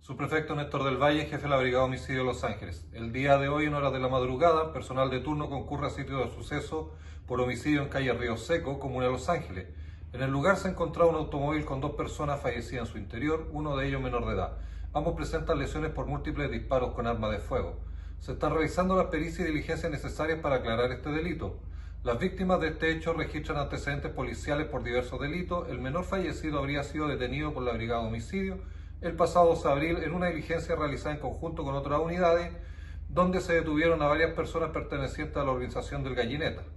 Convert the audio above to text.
Subprefecto Néstor del Valle, jefe de la Brigada de Homicidio de Los Ángeles. El día de hoy, en horas de la madrugada, personal de turno concurre a sitio de suceso por homicidio en calle Río Seco, comuna de Los Ángeles. En el lugar se encontraba un automóvil con 2 personas fallecidas en su interior, uno de ellos menor de edad. Ambos presentan lesiones por múltiples disparos con arma de fuego. Se están realizando las pericias y diligencias necesarias para aclarar este delito. Las víctimas de este hecho registran antecedentes policiales por diversos delitos. El menor fallecido habría sido detenido por la Brigada de Homicidio el pasado 2 de abril en una diligencia realizada en conjunto con otras unidades, donde se detuvieron a varias personas pertenecientes a la organización del Gallineta.